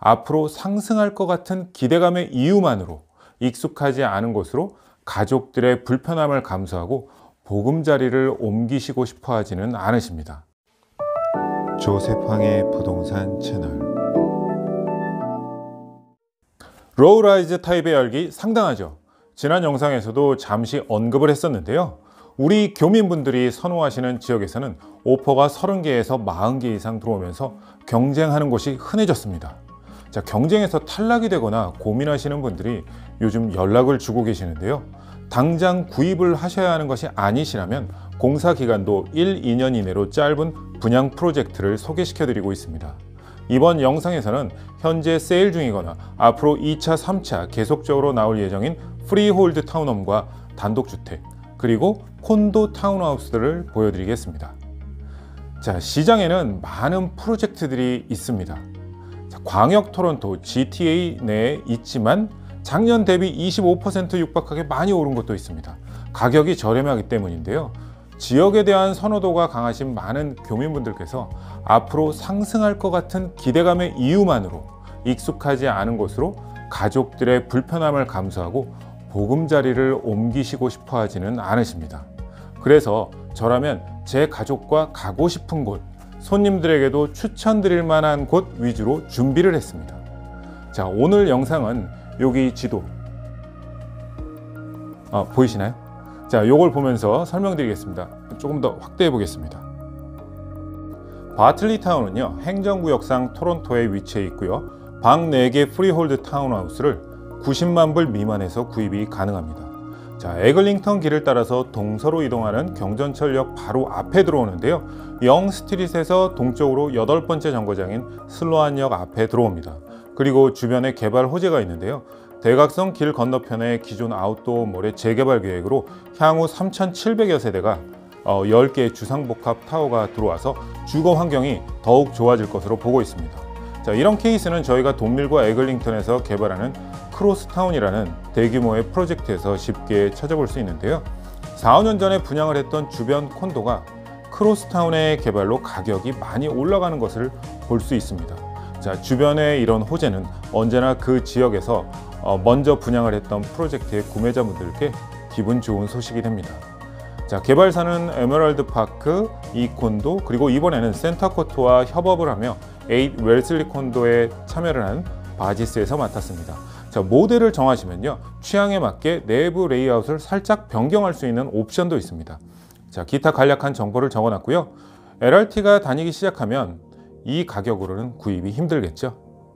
앞으로 상승할 것 같은 기대감의 이유만으로 익숙하지 않은 곳으로 가족들의 불편함을 감수하고 보금자리를 옮기시고 싶어 하지는 않으십니다. 조셉 황의 부동산 채널. 로우라이즈 타입의 열기 상당하죠. 지난 영상에서도 잠시 언급을 했었는데요. 우리 교민분들이 선호하시는 지역에서는 오퍼가 30개에서 40개 이상 들어오면서 경쟁하는 곳이 흔해졌습니다. 자, 경쟁에서 탈락이 되거나 고민하시는 분들이 요즘 연락을 주고 계시는데요. 당장 구입을 하셔야 하는 것이 아니시라면 공사 기간도 1, 2년 이내로 짧은 분양 프로젝트를 소개시켜 드리고 있습니다. 이번 영상에서는 현재 세일 중이거나 앞으로 2차, 3차 계속적으로 나올 예정인 프리홀드 타운홈과 단독주택, 그리고 콘도 타운하우스들을 보여드리겠습니다. 자, 시장에는 많은 프로젝트들이 있습니다. 자, 광역 토론토 GTA 내에 있지만 작년 대비 25% 육박하게 많이 오른 것도 있습니다. 가격이 저렴하기 때문인데요. 지역에 대한 선호도가 강하신 많은 교민분들께서 앞으로 상승할 것 같은 기대감의 이유만으로 익숙하지 않은 곳으로 가족들의 불편함을 감수하고 보금자리를 옮기시고 싶어 하지는 않으십니다. 그래서 저라면 제 가족과 가고 싶은 곳, 손님들에게도 추천드릴 만한 곳 위주로 준비를 했습니다. 자, 오늘 영상은 여기 지도 보이시나요? 자, 요걸 보면서 설명드리겠습니다. 조금 더 확대해 보겠습니다. 바틀리 타운은요, 행정구역상 토론토에 위치해 있고요. 방 4개 프리홀드 타운하우스를 90만 불 미만에서 구입이 가능합니다. 자, 에글링턴 길을 따라서 동서로 이동하는 경전철역 바로 앞에 들어오는데요. 영 스트릿에서 동쪽으로 8번째 정거장인 슬로안역 앞에 들어옵니다. 그리고 주변에 개발 호재가 있는데요. 대각선 길 건너편에 기존 아웃도어몰의 재개발 계획으로 향후 3,700여 세대가 10개의 주상복합 타워가 들어와서 주거 환경이 더욱 좋아질 것으로 보고 있습니다. 자, 이런 케이스는 저희가 돈밀과 에글링턴에서 개발하는 크로스타운이라는 대규모의 프로젝트에서 쉽게 찾아볼 수 있는데요. 4, 5년 전에 분양을 했던 주변 콘도가 크로스타운의 개발로 가격이 많이 올라가는 것을 볼 수 있습니다. 자, 주변의 이런 호재는 언제나 그 지역에서 먼저 분양을 했던 프로젝트의 구매자분들께 기분 좋은 소식이 됩니다. 자, 개발사는 에메랄드 파크, 이 콘도, 그리고 이번에는 센터코트와 협업을 하며 8 웰슬리 콘도에 참여를 한 바지스에서 맡았습니다. 자, 모델을 정하시면요, 취향에 맞게 내부 레이아웃을 살짝 변경할 수 있는 옵션도 있습니다. 자, 기타 간략한 정보를 적어놨고요. LRT가 다니기 시작하면 이 가격으로는 구입이 힘들겠죠.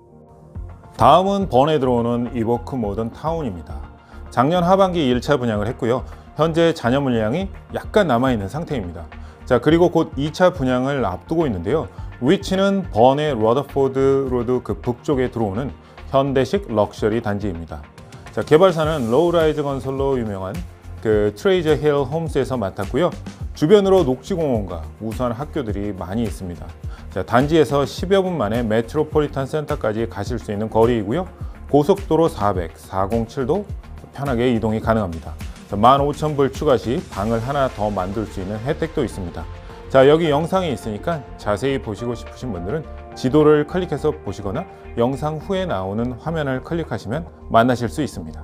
다음은 번에 들어오는 이보크 모던 타운입니다. 작년 하반기 1차 분양을 했고요. 현재 잔여 물량이 약간 남아있는 상태입니다. 자, 그리고 곧 2차 분양을 앞두고 있는데요. 위치는 번의 러더포드 로드 그 북쪽에 들어오는 현대식 럭셔리 단지입니다. 자, 개발사는 로우라이즈 건설로 유명한 그 트레이저 힐 홈스에서 맡았고요. 주변으로 녹지공원과 우수한 학교들이 많이 있습니다. 자, 단지에서 10여 분 만에 메트로폴리탄 센터까지 가실 수 있는 거리이고요. 고속도로 400, 407도 편하게 이동이 가능합니다. 15,000불 추가 시 방을 하나 더 만들 수 있는 혜택도 있습니다. 자, 여기 영상이 있으니까 자세히 보시고 싶으신 분들은 지도를 클릭해서 보시거나 영상 후에 나오는 화면을 클릭하시면 만나실 수 있습니다.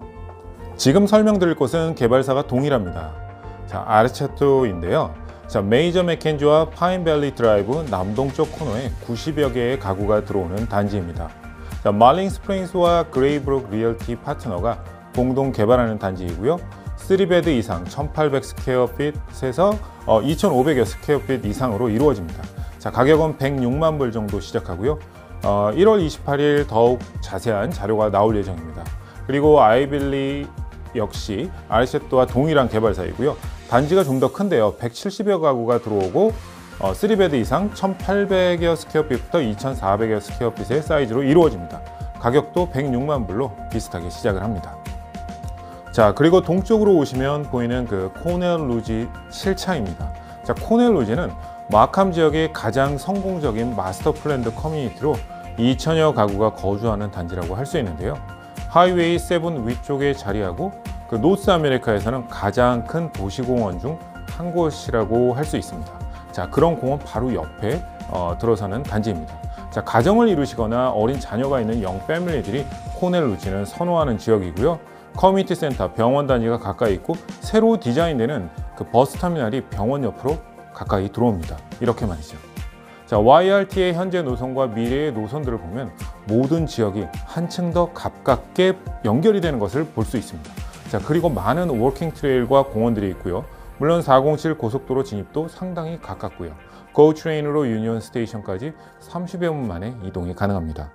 지금 설명드릴 곳은 개발사가 동일합니다. 자, 아르체토인데요. 자, 메이저 맥켄지와 파인밸리 드라이브 남동쪽 코너에 90여 개의 가구가 들어오는 단지입니다. 자, 말링 스프링스와 그레이브룩 리얼티 파트너가 공동 개발하는 단지이고요. 3베드 이상 1800 스퀘어핏에서 2500여 스퀘어핏 이상으로 이루어집니다. 자, 가격은 106만 불 정도 시작하고요. 1월 28일 더욱 자세한 자료가 나올 예정입니다. 그리고 아이빌리 역시 아르체토와 동일한 개발사이고요. 단지가 좀 더 큰데요. 170여 가구가 들어오고 3베드 이상 1800여 스퀘어핏부터 2400여 스퀘어핏의 사이즈로 이루어집니다. 가격도 106만 불로 비슷하게 시작을 합니다. 자, 그리고 동쪽으로 오시면 보이는 그 코넬 루지 7차입니다. 자, 코넬 루지는 마캄 지역의 가장 성공적인 마스터 플랜드 커뮤니티로 2,000여 가구가 거주하는 단지라고 할 수 있는데요. 하이웨이 7 위쪽에 자리하고 그 노스 아메리카에서는 가장 큰 도시공원 중 한 곳이라고 할 수 있습니다. 자, 그런 공원 바로 옆에 들어서는 단지입니다. 자, 가정을 이루시거나 어린 자녀가 있는 영 패밀리들이 코넬 루지는 선호하는 지역이고요. 커뮤니티 센터, 병원 단지가 가까이 있고 새로 디자인되는 그 버스터미널이 병원 옆으로 가까이 들어옵니다. 이렇게 말이죠. 자, YRT의 현재 노선과 미래의 노선들을 보면 모든 지역이 한층 더 가깝게 연결이 되는 것을 볼 수 있습니다. 자, 그리고 많은 워킹 트레일과 공원들이 있고요. 물론 407 고속도로 진입도 상당히 가깝고요. GO 트레인으로 유니온 스테이션까지 30여 분 만에 이동이 가능합니다.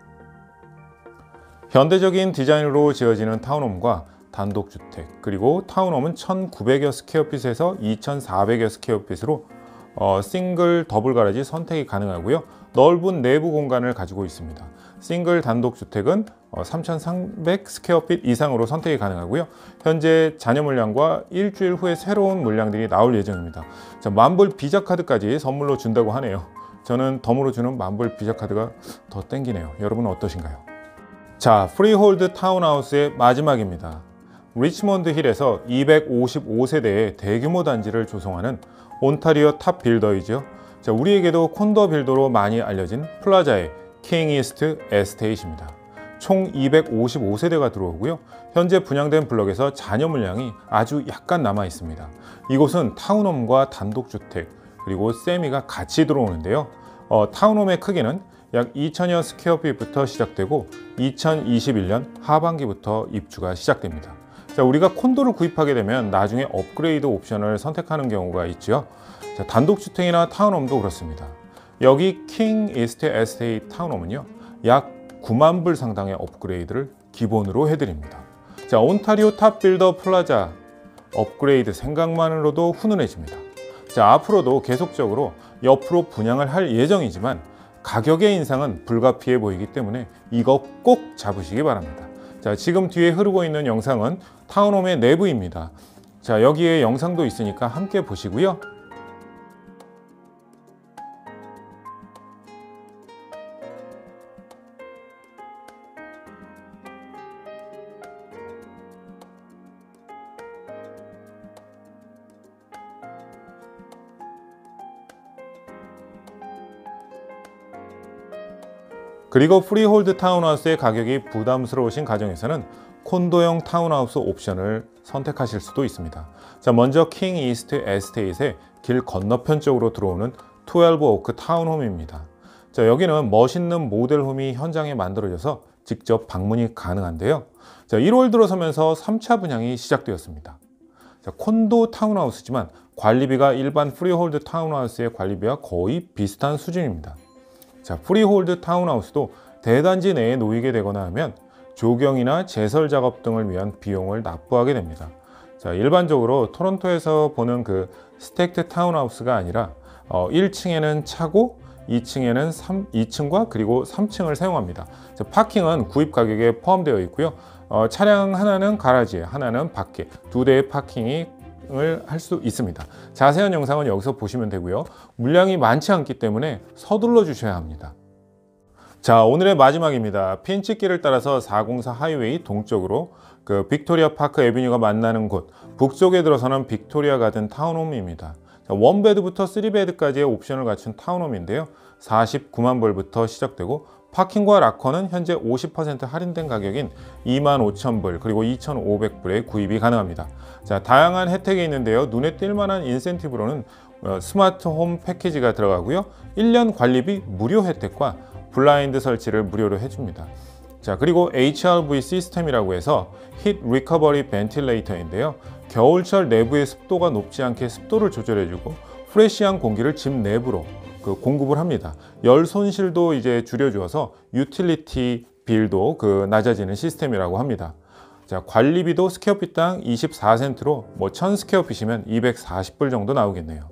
현대적인 디자인으로 지어지는 타운홈과 단독주택, 그리고 타운홈은 1900여 스퀘어핏에서 2400여 스퀘어핏으로 싱글, 더블 가라지 선택이 가능하고요. 넓은 내부 공간을 가지고 있습니다. 싱글 단독주택은 3300 스퀘어핏 이상으로 선택이 가능하고요. 현재 잔여 물량과 일주일 후에 새로운 물량들이 나올 예정입니다. 자, 만불 비자 카드까지 선물로 준다고 하네요. 저는 덤으로 주는 만불 비자 카드가 더 땡기네요. 여러분은 어떠신가요? 자, 프리홀드 타운하우스의 마지막입니다. 리치몬드 힐에서 255세대의 대규모 단지를 조성하는 온타리오 탑 빌더이죠. 자, 우리에게도 콘도 빌더로 많이 알려진 플라자의 킹 이스트 에스테이트입니다. 총 255세대가 들어오고요. 현재 분양된 블럭에서 잔여 물량이 아주 약간 남아 있습니다. 이곳은 타운홈과 단독주택 그리고 세미가 같이 들어오는데요. 타운홈의 크기는 약 2000여 스퀘어핏부터 시작되고 2021년 하반기부터 입주가 시작됩니다. 자, 우리가 콘도를 구입하게 되면 나중에 업그레이드 옵션을 선택하는 경우가 있죠. 자, 단독주택이나 타운홈도 그렇습니다. 여기 킹 이스트 에스테이트 타운홈은요, 약 9만 불 상당의 업그레이드를 기본으로 해드립니다. 자, 온타리오 탑 빌더 플라자 업그레이드 생각만으로도 훈훈해집니다. 자, 앞으로도 계속적으로 옆으로 분양을 할 예정이지만 가격의 인상은 불가피해 보이기 때문에 이거 꼭 잡으시기 바랍니다. 자, 지금 뒤에 흐르고 있는 영상은 타운홈의 내부입니다. 자, 여기에 영상도 있으니까 함께 보시고요. 그리고 프리홀드 타운하우스의 가격이 부담스러우신 가정에서는 콘도형 타운하우스 옵션을 선택하실 수도 있습니다. 자, 먼저 킹 이스트 에스테이트의 길 건너편 쪽으로 들어오는 12 오크 타운홈입니다. 자, 여기는 멋있는 모델홈이 현장에 만들어져서 직접 방문이 가능한데요. 자, 1월 들어서면서 3차 분양이 시작되었습니다. 자, 콘도 타운하우스지만 관리비가 일반 프리홀드 타운하우스의 관리비와 거의 비슷한 수준입니다. 자, 프리홀드 타운하우스도 대단지 내에 놓이게 되거나 하면 조경이나 제설 작업 등을 위한 비용을 납부하게 됩니다. 자, 일반적으로 토론토에서 보는 그 스택트 타운하우스가 아니라 1층에는 차고 2층에는 2층과 그리고 3층을 사용합니다. 자, 파킹은 구입 가격에 포함되어 있고요. 차량 하나는 가라지에, 하나는 밖에 두 대의 파킹이 할 수 있습니다. 자세한 영상은 여기서 보시면 되고요. 물량이 많지 않기 때문에 서둘러 주셔야 합니다. 자, 오늘의 마지막입니다. 핀치길을 따라서 404 하이웨이 동쪽으로 그 빅토리아 파크 애비뉴가 만나는 곳 북쪽에 들어서는 빅토리아 가든 타운홈입니다. 자, 1베드부터 3베드까지의 옵션을 갖춘 타운홈인데요. 49만 불부터 시작되고 파킹과 락커는 현재 50% 할인된 가격인 25,000불 그리고 2,500불에 구입이 가능합니다. 자, 다양한 혜택이 있는데요. 눈에 띌 만한 인센티브로는 스마트 홈 패키지가 들어가고요. 1년 관리비 무료 혜택과 블라인드 설치를 무료로 해줍니다. 자, 그리고 HRV 시스템이라고 해서 히트 리커버리 벤틸레이터인데요. 겨울철 내부의 습도가 높지 않게 습도를 조절해주고 프레시한 공기를 집 내부로 공급을 합니다. 열 손실도 이제 줄여주어서 유틸리티 빌도 낮아지는 시스템이라고 합니다. 자, 관리비도 스퀘어핏당 24센트로 1000 스퀘어핏이면 240불 정도 나오겠네요.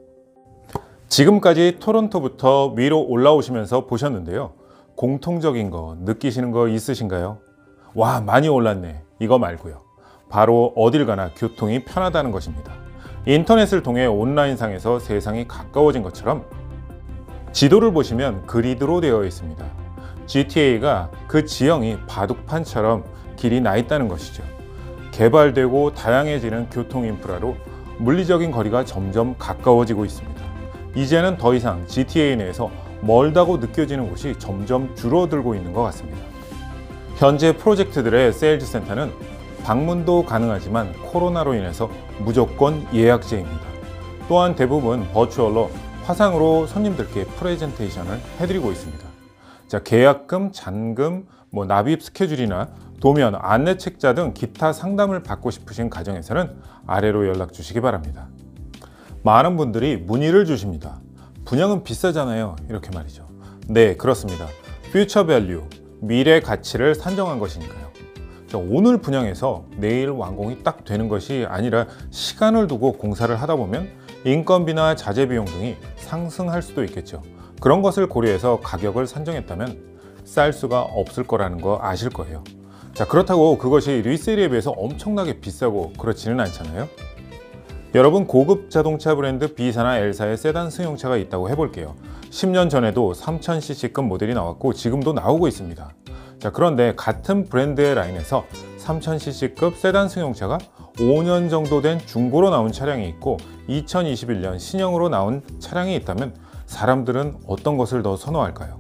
지금까지 토론토부터 위로 올라오시면서 보셨는데요. 공통적인 거 느끼시는 거 있으신가요? 와, 많이 올랐네. 이거 말고요. 바로 어딜 가나 교통이 편하다는 것입니다. 인터넷을 통해 온라인상에서 세상이 가까워진 것처럼 지도를 보시면 그리드로 되어 있습니다. GTA가 그 지형이 바둑판처럼 길이 나 있다는 것이죠. 개발되고 다양해지는 교통 인프라로 물리적인 거리가 점점 가까워지고 있습니다. 이제는 더 이상 GTA 내에서 멀다고 느껴지는 곳이 점점 줄어들고 있는 것 같습니다. 현재 프로젝트들의 세일즈 센터는 방문도 가능하지만 코로나로 인해서 무조건 예약제입니다. 또한 대부분 버추얼로 화상으로 손님들께 프레젠테이션을 해드리고 있습니다. 자, 계약금, 잔금, 납입 스케줄이나 도면, 안내 책자 등 기타 상담을 받고 싶으신 가정에서는 아래로 연락 주시기 바랍니다. 많은 분들이 문의를 주십니다. 분양은 비싸잖아요. 이렇게 말이죠. 네, 그렇습니다. 퓨처 밸류, 미래 가치를 산정한 것이니까요. 자, 오늘 분양해서 내일 완공이 딱 되는 것이 아니라 시간을 두고 공사를 하다 보면 인건비나 자재 비용 등이 상승할 수도 있겠죠. 그런 것을 고려해서 가격을 산정했다면 쌀 수가 없을 거라는 거 아실 거예요. 자, 그렇다고 그것이 리세일에 비해서 엄청나게 비싸고 그렇지는 않잖아요. 여러분, 고급 자동차 브랜드 B사나 L사의 세단 승용차가 있다고 해볼게요. 10년 전에도 3000cc급 모델이 나왔고 지금도 나오고 있습니다. 자, 그런데 같은 브랜드의 라인에서 3000cc급 세단 승용차가 5년 정도 된 중고로 나온 차량이 있고 2021년 신형으로 나온 차량이 있다면 사람들은 어떤 것을 더 선호할까요?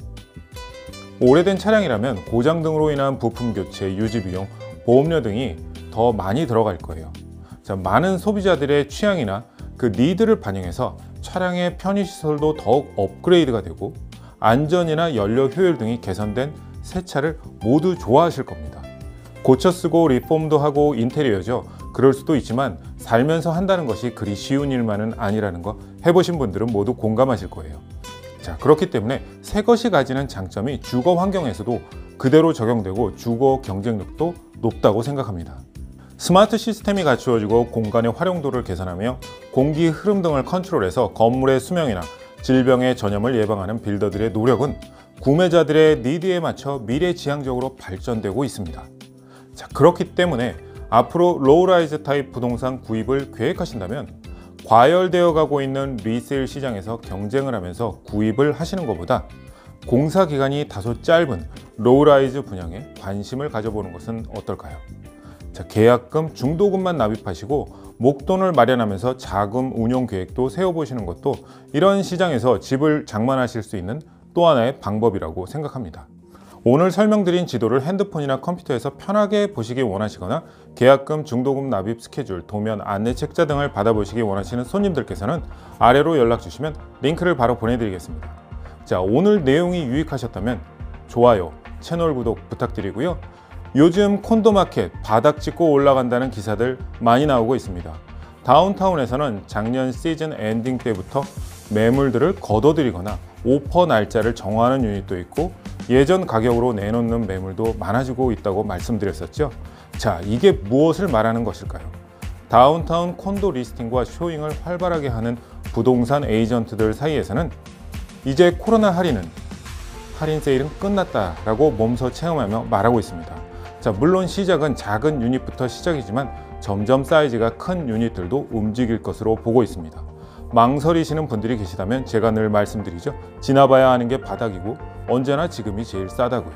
오래된 차량이라면 고장 등으로 인한 부품 교체, 유지 비용, 보험료 등이 더 많이 들어갈 거예요. 자, 많은 소비자들의 취향이나 그 니드를 반영해서 차량의 편의시설도 더욱 업그레이드가 되고 안전이나 연료 효율 등이 개선된 새 차를 모두 좋아하실 겁니다. 고쳐 쓰고 리폼도 하고 인테리어죠. 그럴 수도 있지만 살면서 한다는 것이 그리 쉬운 일만은 아니라는 거 해보신 분들은 모두 공감하실 거예요. 자, 그렇기 때문에 새 것이 가지는 장점이 주거 환경에서도 그대로 적용되고 주거 경쟁력도 높다고 생각합니다. 스마트 시스템이 갖추어지고 공간의 활용도를 개선하며 공기 흐름 등을 컨트롤해서 건물의 수명이나 질병의 전염을 예방하는 빌더들의 노력은 구매자들의 니드에 맞춰 미래지향적으로 발전되고 있습니다. 자, 그렇기 때문에 앞으로 로우라이즈 타입 부동산 구입을 계획하신다면 과열되어 가고 있는 리세일 시장에서 경쟁을 하면서 구입을 하시는 것보다 공사 기간이 다소 짧은 로우라이즈 분양에 관심을 가져보는 것은 어떨까요? 자, 계약금, 중도금만 납입하시고 목돈을 마련하면서 자금 운용 계획도 세워보시는 것도 이런 시장에서 집을 장만하실 수 있는 또 하나의 방법이라고 생각합니다. 오늘 설명드린 지도를 핸드폰이나 컴퓨터에서 편하게 보시기 원하시거나 계약금, 중도금 납입 스케줄, 도면, 안내 책자 등을 받아보시기 원하시는 손님들께서는 아래로 연락 주시면 링크를 바로 보내드리겠습니다. 자, 오늘 내용이 유익하셨다면 좋아요, 채널 구독 부탁드리고요. 요즘 콘도 마켓 바닥 찍고 올라간다는 기사들 많이 나오고 있습니다. 다운타운에서는 작년 시즌 엔딩 때부터 매물들을 걷어들이거나 오퍼 날짜를 정하는 유닛도 있고 예전 가격으로 내놓는 매물도 많아지고 있다고 말씀드렸었죠. 자, 이게 무엇을 말하는 것일까요? 다운타운 콘도 리스팅과 쇼잉을 활발하게 하는 부동산 에이전트들 사이에서는 이제 코로나 할인 세일은 끝났다라고 몸소 체험하며 말하고 있습니다. 자, 물론 시작은 작은 유닛부터 시작이지만 점점 사이즈가 큰 유닛들도 움직일 것으로 보고 있습니다. 망설이시는 분들이 계시다면 제가 늘 말씀드리죠. 지나봐야 하는 게 바닥이고 언제나 지금이 제일 싸다고요.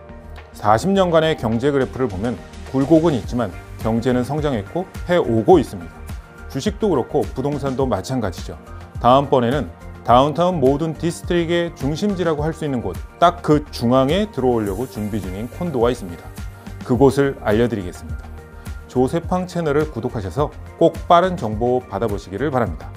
40년간의 경제 그래프를 보면 굴곡은 있지만 경제는 성장했고 해오고 있습니다. 주식도 그렇고 부동산도 마찬가지죠. 다음번에는 다운타운 모든 디스트릭의 중심지라고 할 수 있는 곳, 딱 그 중앙에 들어오려고 준비 중인 콘도가 있습니다. 그곳을 알려드리겠습니다. 조세팡 채널을 구독하셔서 꼭 빠른 정보 받아보시기를 바랍니다.